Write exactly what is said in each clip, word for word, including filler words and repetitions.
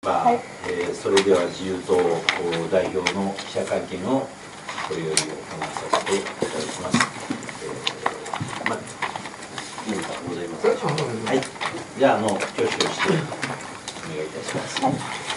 まあ、はい、えー、それでは自由党代表の記者会見をこれより行させていただきます。えー、まあ、何かございますでしょうか。はい、じゃあ、あの挙手をしてお願いいたします。はい、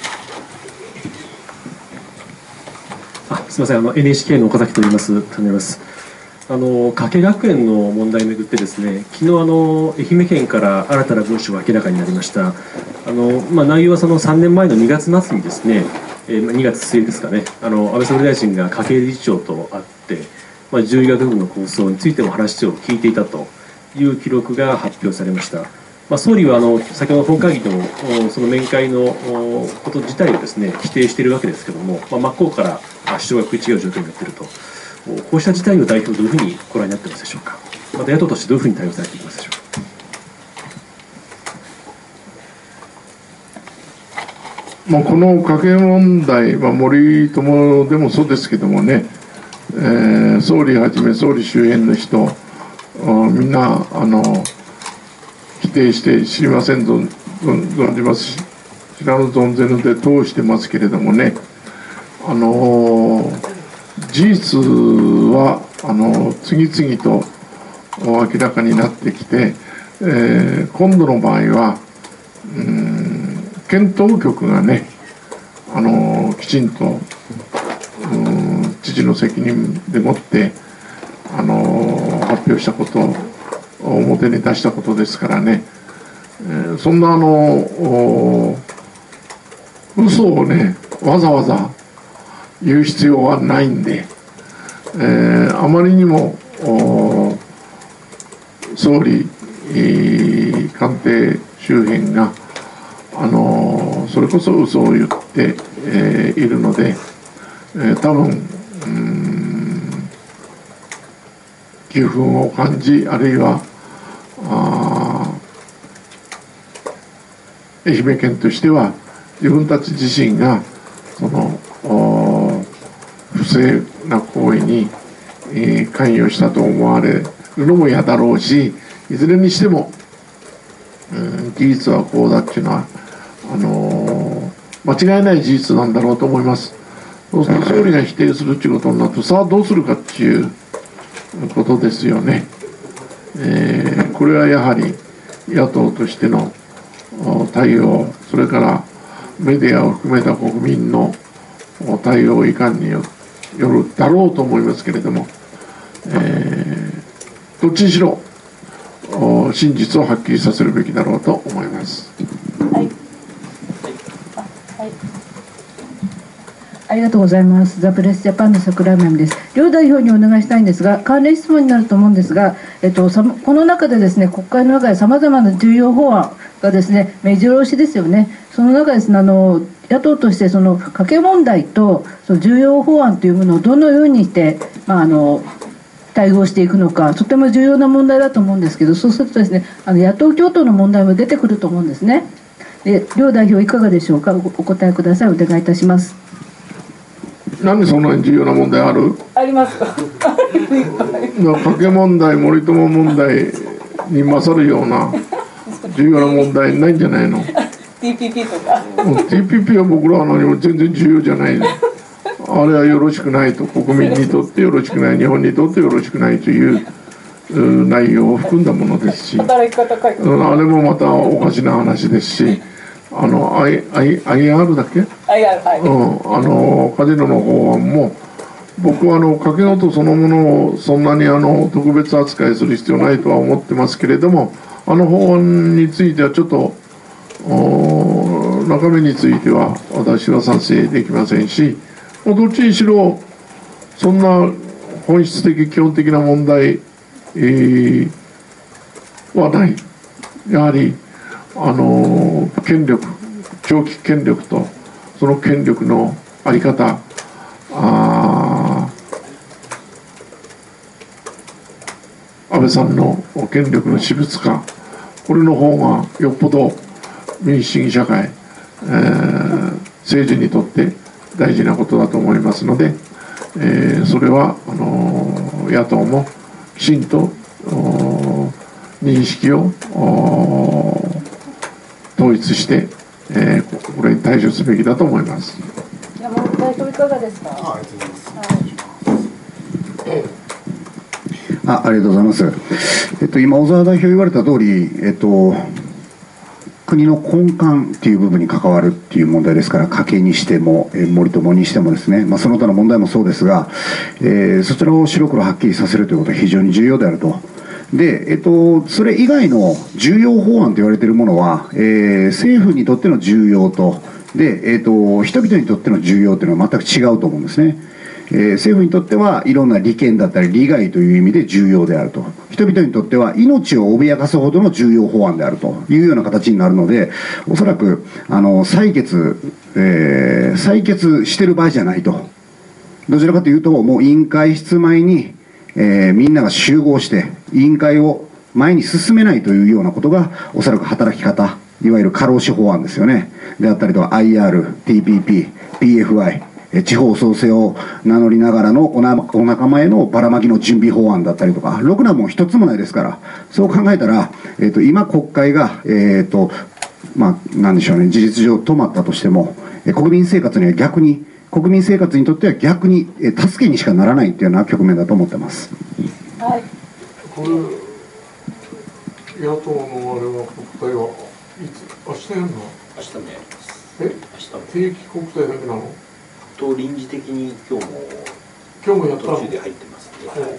あ、すみません、あの エヌエイチケー の岡崎と言います。頼みます。あの加計学園の問題をめぐってですね、昨日あの愛媛県から新たな文書が明らかになりました。あのまあ、内容はそのさんねんまえのにがつ末にですね、えー、にがつ末ですかね、あの安倍総理大臣が加計理事長と会って、まあ、獣医学部の構想についても話を聞いていたという記録が発表されました。まあ、総理はあの先ほど本会議でもその面会のこと自体をですね否定しているわけですけれども、まあ、真っ向から主張が食い違う状況になっていると。こうした事態を代表、どういうふうにご覧になっていますでしょうか。また野党としてどういうふうに対応されていきますでしょうか。まあ、この加計問題、まあ、森友でもそうですけどもね、えー、総理はじめ総理周辺の人、みんなあの否定して知りませんと存じますし、知らぬ存ぜぬで通してますけれどもね、あのー事実はあの次々と明らかになってきて、えー、今度の場合はうん県当局がねあのきちんとうん知事の責任でもってあの発表したことを表に出したことですからね、えー、そんなあの嘘をねわざわざ言う必要はないんで、えー、あまりにも総理、えー、官邸周辺が、あのー、それこそ嘘を言って、えー、いるので、えー、多分うん義憤を感じ、あるいはあ愛媛県としては自分たち自身がその不正な行為に、えー、関与したと思われるのも嫌だろうし、いずれにしても、うん、事実はこうだっていうのはあのー、間違いない事実なんだろうと思います。そうすると総理が否定するということになると、さあどうするかっていうことですよね。えー、これはやはり野党としての対応、それからメディアを含めた国民の対応いかんによるだろうと思いますけれども、えー、どっちにしろ真実をはっきりさせるべきだろうと思います。 はい。はい。ありがとうございます。ザ・プレスジャパンの桜井真美です。両代表にお願いしたいんですが、関連質問になると思うんですが、えっと、この中でですね、国会の中でさまざまな重要法案がですね、目白押しですよね。その中ですね、あの野党としてその加計問題とその重要法案というものをどのようにして、まあ、あの対応していくのか、とても重要な問題だと思うんですけど、そうするとですね、あの野党共闘の問題も出てくると思うんですね。で、両代表いかがでしょうか。 お, お答えください。お願いいたします。 なんでそんなに重要な問題ある？ ありますか。 加計問題、森友問題に勝るような重要な問題ないんじゃないの？ ティーピーピー とか。 ティーピーピー は僕らは何も全然重要じゃない。あれはよろしくないと、国民にとってよろしくない、日本にとってよろしくないという内容を含んだものですし、あれもまたおかしな話ですし、あの アイアイアール だっけ、 アイアール、はい、 うん、あのカジノの法案も僕はあの加計のとそのものをそんなにあの特別扱いする必要ないとは思ってますけれども、あの法案についてはちょっと中身については私は賛成できませんし、どっちにしろそんな本質的基本的な問題、えー、はない。やはりあの権力、長期権力とその権力の在り方、あ安倍さんの権力の私物化、これの方がよっぽど民主主義社会、えー、政治にとって大事なことだと思いますので、えー、それはあの野党もきちんと認識を統一して、えー、これに対対処すべきだと思います。 山本代表いかがですか。 あありがとうございます。 あありがとうございます。えっと、今、小沢代表言われた通り、えっと、国の根幹っていう部分に関わるっていう問題ですから、家計にしても、え森友にしてもですね、まあ、その他の問題もそうですが、えー、そちらを白黒はっきりさせるということは非常に重要であると。で、えっと、それ以外の重要法案と言われているものは、えー、政府にとっての重要と、で、えっと、人々にとっての重要というのは全く違うと思うんですね。えー、政府にとってはいろんな利権だったり利害という意味で重要であると、人々にとっては命を脅かすほどの重要法案であるというような形になるので、おそらくあの採決、えー、採決してる場合じゃないと。どちらかというと、もう委員会室前に、えー、みんなが集合して委員会を前に進めないというようなことがおそらく働き方、いわゆる過労死法案ですよね、であったりとか アイアール、ティーピーピー、ピーエフアイ、地方創生を名乗りながらのおなお仲間へのばらまきの準備法案だったりとか、ろくなもん一つもないですから、そう考えたら、えー、と今、国会が、えーとまあ、なんでしょうね、事実上止まったとしても、えー、国民生活には逆に、国民生活にとっては逆に、えー、助けにしかならないというような局面だと思ってます。 はい、 これ、野党のあれは国会はいつ、明日やるの？ 明日もやります。 え？ 明日も。 定期国会だけなの？ と臨時的に今日も今日もやったの？ 途中で入ってますので、はい。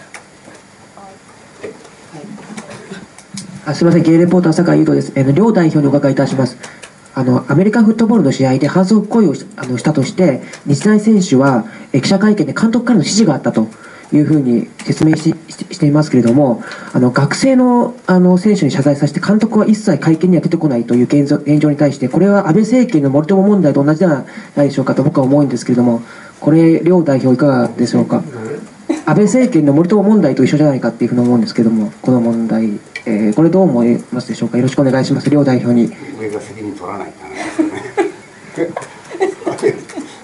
あすみません、ゲイレポーター酒井優斗です。えー、両代表にお伺いいたします。あのアメリカンフットボールの試合で反則行為をしあのしたとして、日大選手はえ記者会見で監督からの指示があったというふうに説明し し, していますけれども、あの学生 の, あの選手に謝罪させて、監督は一切会見には出てこないという現状現状に対して、これは安倍政権の森友問題と同じではないでしょうかと僕は思うんですけれども、これ、両代表、いかがでしょうか。安倍政権の森友問題と一緒じゃないかっていうふうに思うんですけれども、この問題、えー、これどう思いますでしょうか。よろしくお願いします。両代表に。 上が責任取らないって話ですよね。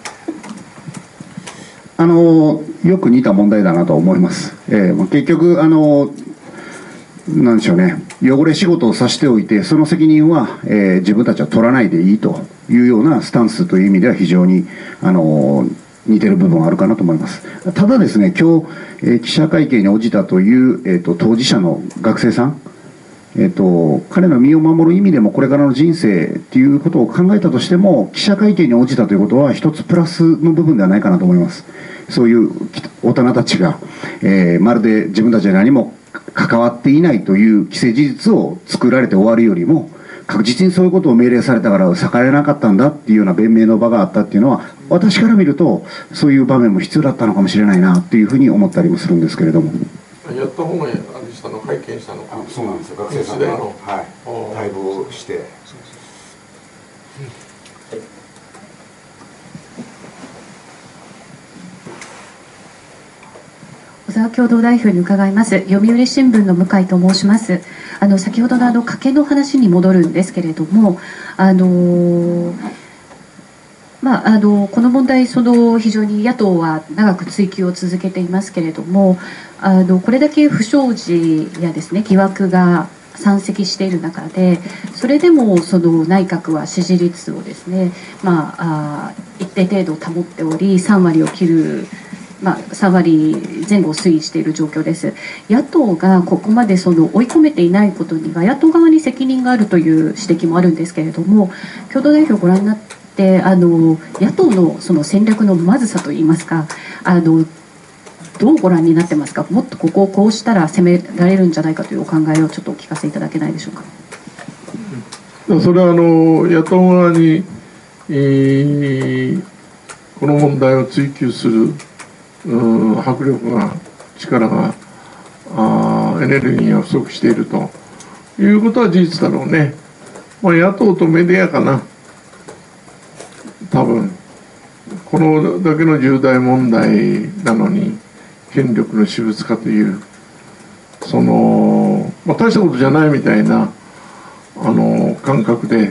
あのよく似た問題だなと思います。えー、結局あのなんでしょうね、汚れ仕事をさせておいて、その責任は、えー、自分たちは取らないでいいというようなスタンスという意味では非常にあの似てる部分はあるかなと思います。ただですね、今日、えー、記者会見に応じたという、えーと、当事者の学生さん、えーと、彼の身を守る意味でも、これからの人生っていうことを考えたとしても、記者会見に応じたということは一つプラスの部分ではないかなと思います。そういう大人たちが、えー、まるで自分たちは何も関わっていないという既成事実を作られて終わるよりも、確実にそういうことを命令されたから逆らえなかったんだっていうような弁明の場があったっていうのは、私から見るとそういう場面も必要だったのかもしれないなっていうふうに思ったりもするんですけれども。 やった方があれしたの、会見したのか。 そうなんですよ、学生さんが、はい、退部して。 小沢共同代表に伺います。読売新聞の向井と申します。あの先ほどのあの賭けの話に戻るんですけれども、あのまあ、あのこの問題、その非常に野党は長く追及を続けていますけれども、あのこれだけ不祥事やですね、疑惑が山積している中で、それでもその内閣は支持率をですね、まあ、あ一定程度保っており、さんわりを切る、まあ、さんわりぜん後を推移している状況です。野党がここまでその追い込めていないことには、野党側に責任があるという指摘もあるんですけれども、共同代表をご覧になって、あの野党のその戦略のまずさといいますか、あのどうご覧になってますか。もっとここをこうしたら攻められるんじゃないかというお考えをちょっとお聞かせいただけないでしょうか。 それはあの野党側に、えー、この問題を追及する迫力が、力が、あエネルギーが不足しているということは事実だろうね。まあ、野党とメディアかな、多分このだけの重大問題なのに権力の私物化というその、まあ、大したことじゃないみたいなあの感覚で、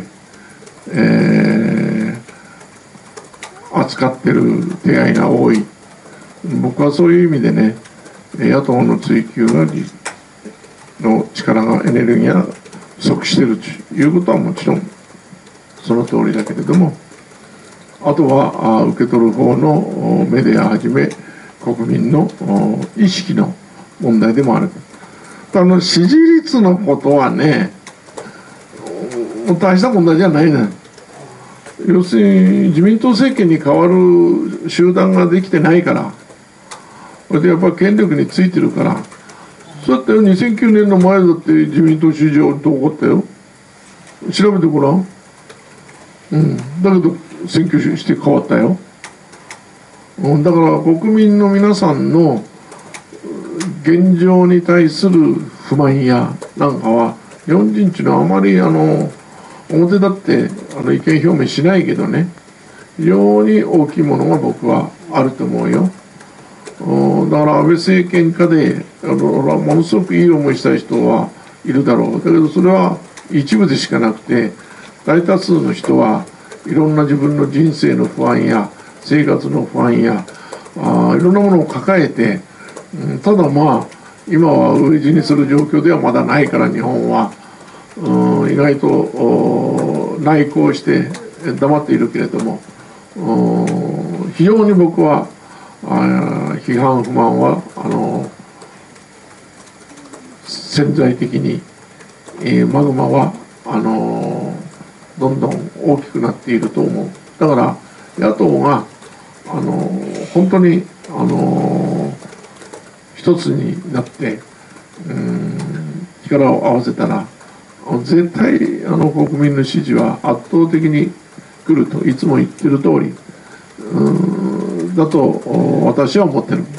えー、扱ってる手合いが多い。僕はそういう意味でね、野党の追及がの力が、エネルギーが不足しているということはもちろんその通りだけれども、あとはあ受け取る方のメディアはじめ国民の意識の問題でもある。あの支持率のことはね、大した問題じゃないね。要するに自民党政権に代わる集団ができてないから、それでやっぱり権力についてるから、そうやってにせんきゅうねんの前だって自民党支持はどうかったよ。調べてごらん。うん、だけど選挙して変わったよ。うん、だから国民の皆さんの現状に対する不満やなんかは日本人っていうのはあまりあの表立ってあの意見表明しないけどね、非常に大きいものが僕はあると思うよ。うん、だから安倍政権下であのものすごくいい思いしたい人はいるだろう。だけどそれは一部でしかなくて、大多数の人はいろんな自分の人生の不安や生活の不安やあいろんなものを抱えて、うん、ただまあ今は飢え死にする状況ではまだないから日本は、うん、意外と内向して黙っているけれども、うん、非常に僕はあ批判不満はあの潜在的に、えー、マグマはあのどんどん大きくなっていると思う。だから野党があの本当にあの一つになってうん力を合わせたら絶対あの国民の支持は圧倒的に来るといつも言ってる通りうんだと私は思ってる。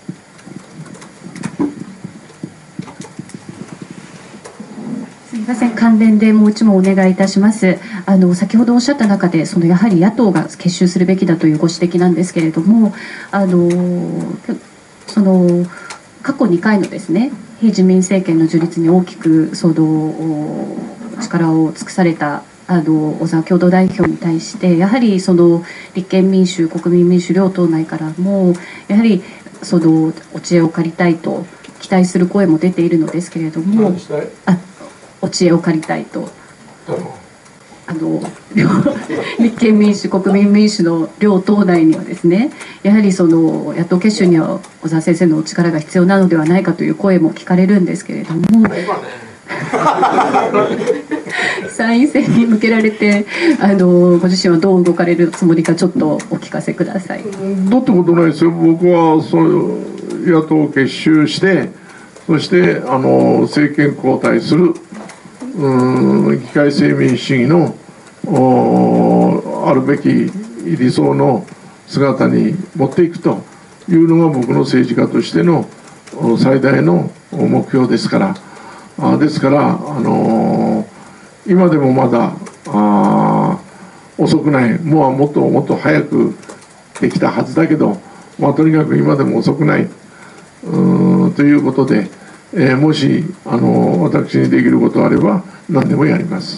すみません、関連でもう一問お願いいたします。あの先ほどおっしゃった中で、そのやはり野党が結集するべきだというご指摘なんですけれども、あのその過去にかいのですね、非自民政権の樹立に大きくその力を尽くされたあの小沢共同代表に対して、やはりその立憲民主、国民民主両党内からもやはりそのお知恵を借りたいと期待する声も出ているのですけれども、あお知恵を借りたいと。あの立憲民主、国民民主の両党内にはですね、やはりその野党結集には小沢先生のお力が必要なのではないかという声も聞かれるんですけれども、参院選に向けられてあのご自身はどう動かれるつもりか、ちょっとお聞かせください。 どうってことないですよ。僕はそう野党を結集して、そしてあの政権交代するうん議会制民主主義のあるべき理想の姿に持っていくというのが僕の政治家としての最大の目標ですから、あですから、あのー、今でもまだあ遅くない、もうもっともっと早くできたはずだけど、まあ、とにかく今でも遅くないうんということで、えー、もし、あの私にできることがあれば何でもやります。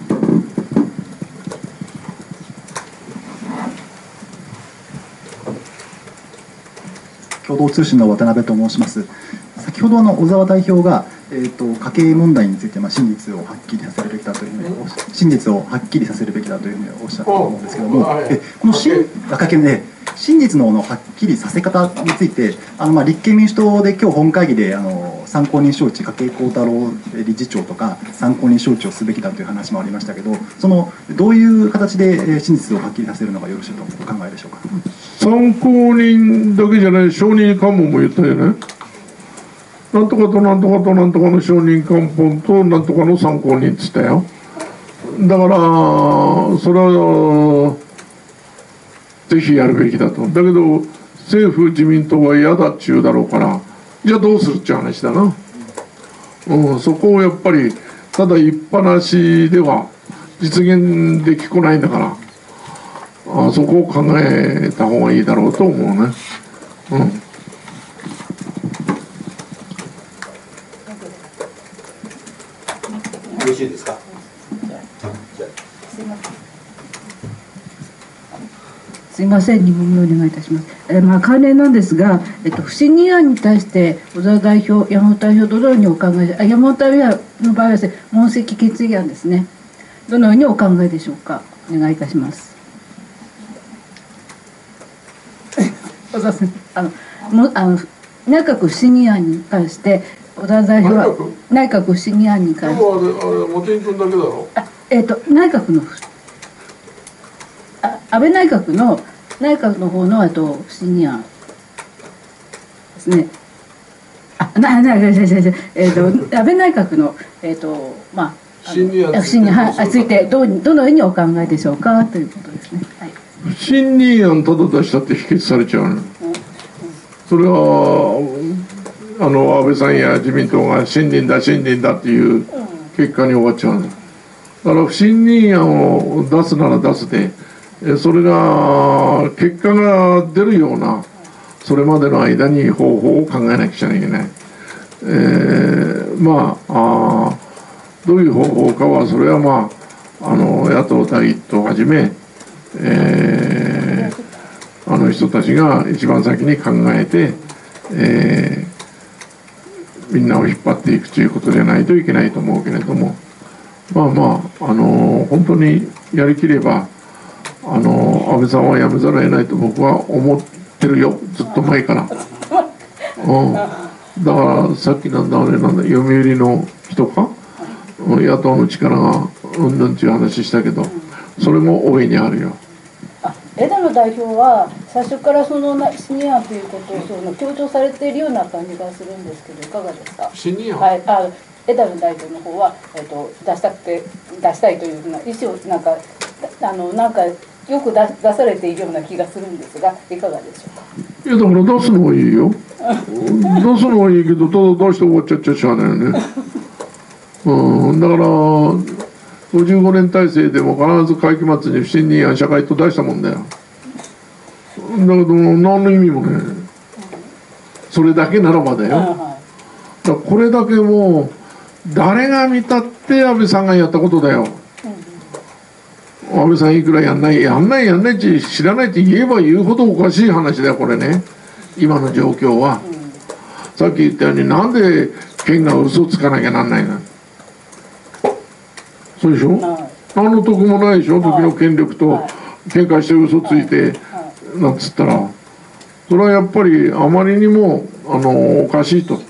共同通信の渡辺と申します。先ほどあの小沢代表が、えー、と家計問題について、まあ、真実をはっきりさせるべきだというふうに真実をはっきりさせるべきだというふうにおっしゃったと思うんですけども、えこの真家計で真実のはっきりさせ方について、あのまあ立憲民主党で今日本会議であの参考人招致、筧幸太郎理事長とか参考人招致をすべきだという話もありましたけど、そのどういう形で真実をはっきりさせるのがよろしいとお考えでしょうか。 参考人だけじゃない、証人喚問も言ったよね。なんとかとなんとかとなんとかの証人喚問となんとかの参考人っつったよ。だからそれはぜひやるべきだと。だけど政府自民党は嫌だっちゅうだろうから、じゃあどうするっちゅう話だな。うん、そこをやっぱりただ言いっぱなしでは実現できこないんだから、あそこを考えた方がいいだろうと思うね。うん。よろしいですか。 すいません、に問目お願いいたします。えーまあ、関連なんですが、えっと、不信任案に対して小沢代表、山本代表、どのようにお考えで、あ山本代表の場合はですね、問責決議案ですね。 どのようにお考えでしょうか。お願いいたします。小沢さん、あのもあの内閣不信任案に関して小沢代表は内閣不信任案に関して、 あれあれ茂木君だけだろ。 あえっ、ー、と内閣のあ安倍内閣の内閣の方のあと不信任案ですね。あなななえっ、ー、と安倍内閣のえっ、ー、とまあ不信任案についてどうどのようにお考えでしょうかということですね。はい、 不信任案ただ出したって否決されちゃうの。うん、それはあの安倍さんや自民党が信任だ信任だっていう結果に終わっちゃうの。だから不信任案を出すなら出すで、それが結果が出るようなそれまでの間に方法を考えなきゃいけない。えー、まああどういう方法かはそれはまああの野党第一党をはじめ、えー、あの人たちが一番先に考えて、えー、みんなを引っ張っていくということでないといけないと思うけれども、まあまああの本当にやりきればあの安倍さんは辞めざるを得ないと僕は思ってるよ、ずっと前から。うん、だからさっきなんだあれなんだ読売の人か野党の力がうんぬんっていう話したけど、それも大いにあるよ。 あ枝野代表は最初からその不信任案ということをその強調されているような感じがするんですけど、いかがですか。 不信任案、 はい、あ枝野代表の方は、えー、と出したくて出したいというふうな意思をなんかあのなんかよく出出されているような気がするんですが、いかがでしょうか。 いやだから出すのはいいよ。出すのはいいけど、ただ出して終わっちゃっちゃしゃあないよね。うん、だからごじゅうごねん体制でも必ず会期末に不信任案社会と出したもんだよ。だけど何の意味もね、それだけならばだよ。だからこれだけもう誰が見たって安倍さんがやったことだよ。安倍さんいくらやんないやんないやんないって知らないって言えば言うほどおかしい話だよこれね、今の状況は。さっき言ったようになんで県が嘘つかなきゃなんないの。そうでしょ、何の得もないでしょ、時の権力と喧嘩して嘘ついてなんつったら、それはやっぱりあまりにもあのおかしいと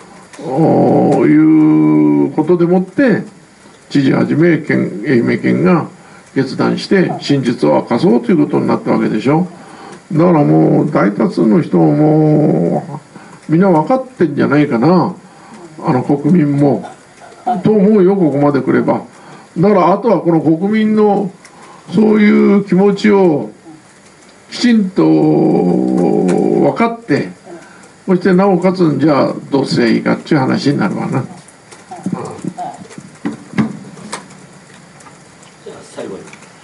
いうことでもって知事はじめ県愛媛県が決断して真実を明かそうということになったわけでしょ。だからもう大多数の人ももうみんな分かってんじゃないかな、あの国民もと思うよ、ここまで来れば。だからあとはこの国民のそういう気持ちをきちんと分かって、そしてなおかつじゃあどうすりゃいいかっていう話になるわな。 最後に、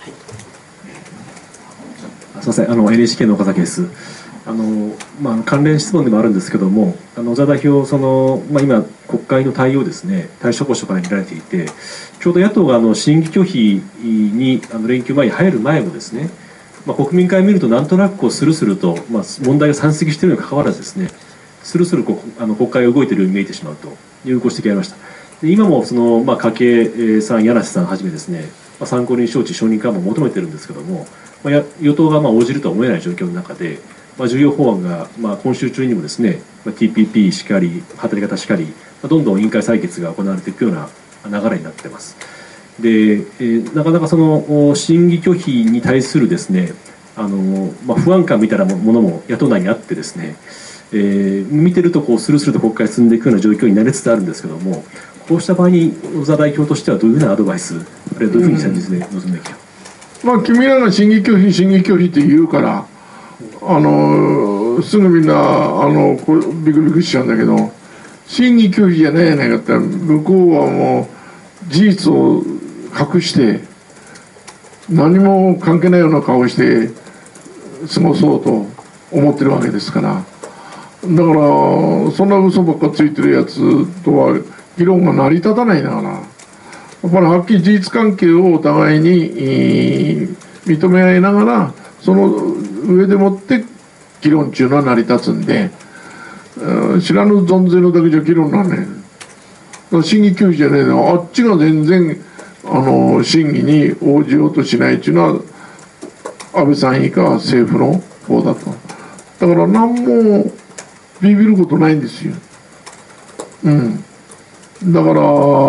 すみません、あの エヌエイチケー の岡崎です。あのまあ、関連質問でもあるんですけども、あの小沢代表、そのまあ、今、国会の対応ですね、対処保守から見られていて、ちょうど野党があの審議拒否にあの連休前に入る前もですね、まあ、国民から見ると、なんとなくこうスルスルと、まあ、問題が山積しているにもかかわらずですね、スルスルこうあの国会が動いているように見えてしまうというご指摘がありました。で今もその、まあ、加計さん、柳瀬さんはじめですね、まあ、参考人招致承認緩和を求めているんですけども、まあ、与党がまあ応じるとは思えない状況の中で、まあ、重要法案が、まあ、今週中にもですね、まあ、ティーピーピー しかり、働き方しかり、まあ、どんどん委員会採決が行われていくような流れになっています。で、えー、なかなかその審議拒否に対するですね、あのまあ、不安感みたいなものも野党内にあってですね、えー、見てるとこうスルスルと国会進んでいくような状況になりつつあるんですけども、こうした場合に小沢代表としてはどういうふうなアドバイス、あるいはどういうふうに戦術で臨んでいくか。 まあ君らが審議拒否審議拒否って言うから、あのすぐみんなあのこれビクビクしちゃうんだけど、審議拒否じゃないやないかって、向こうはもう事実を隠して何も関係ないような顔をして過ごそうと思ってるわけですから、だからそんな嘘ばっかついてるやつとは議論が成り立たないんだから、やっぱりはっきり事実関係をお互いに認め合いながら、その上でもって議論っていうのは成り立つんで、知らぬ存ぜのだけじゃ議論なんねん。審議拒否じゃねえの、あっちが全然あの審議に応じようとしないというのは安倍さん以下は政府の方だと。だから何もビビることないんですよ。うん。だから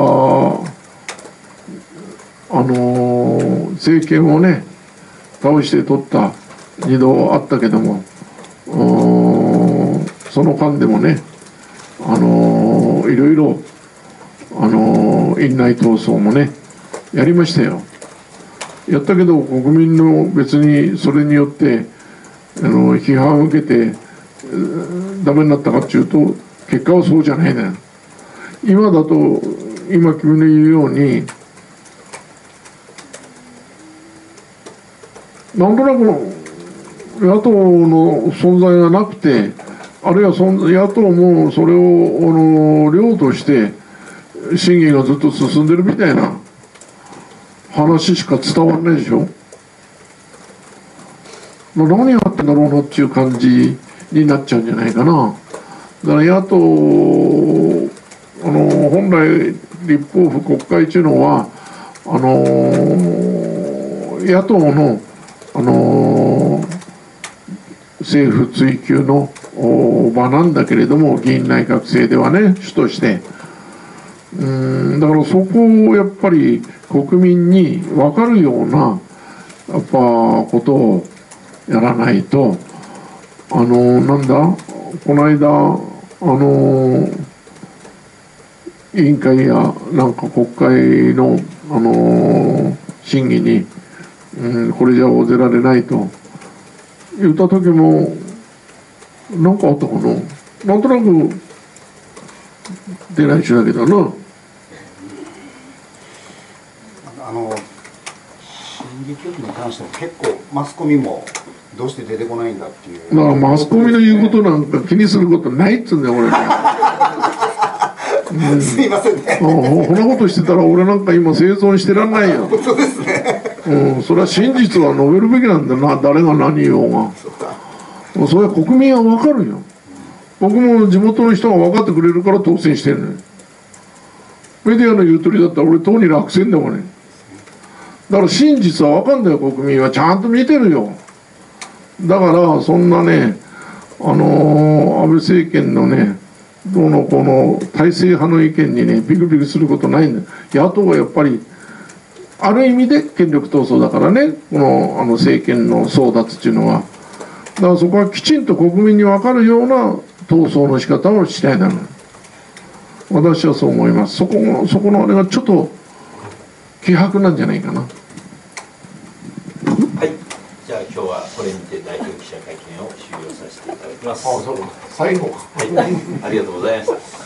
あの政権をね倒して取ったにどあったけども、その間でもね、あのいろいろ、あの院内闘争もねやりましたよ。やったけど国民の別にそれによってあの批判を受けてダメになったかっていうと結果はそうじゃないね。今だと今君の言うようになんとなく野党の存在がなくて、あるいは野党もそれをあの量として審議がずっと進んでるみたいな話しか伝わらないでしょ。まあ、何やってんだろうなっていう感じになっちゃうんじゃないかな。だから野党あの本来立法府国会というのはあの野党のあの政府追及の場なんだけれども、議員内閣制ではね主としてうんだからそこをやっぱり国民に分かるようなやっぱことをやらないと、あのなんだこの間あの委員会やなんか国会のあの審議に、うん、これじゃ応じられないと言った時も何かあったかな。なんとなく出ないしだけどな。 あの審議局に関しても結構マスコミもどうして出てこないんだっていう。 だからマスコミの言うことなんか気にすることないっつうんだよ俺。 うん、すいませんね。 こんなことしてたら俺なんか今生存してらんないよ。 本当ですね。 うん、それは真実は述べるべきなんだな、誰が何言おうが。それは国民は分かるよ。僕も地元の人が分かってくれるから当選してるのよ。メディアの言う通りだったら俺党に落選だもんね。だから真実は分かんだよ、国民はちゃんと見てるよ。だからそんなね、あのー、安倍政権のねどうのこの体制派の意見にねビクビクすることないんだよ。野党はやっぱりある意味で権力闘争だからね、このあの政権の争奪っていうのは。だからそこはきちんと国民に分かるような闘争の仕方をしたいなの。私はそう思います。そこのそこのあれがちょっと希薄なんじゃないかな。 はい、じゃあ今日はこれにて代表記者会見を終了させていただきます。 あ、そうか、最後か。 はい、ありがとうございました。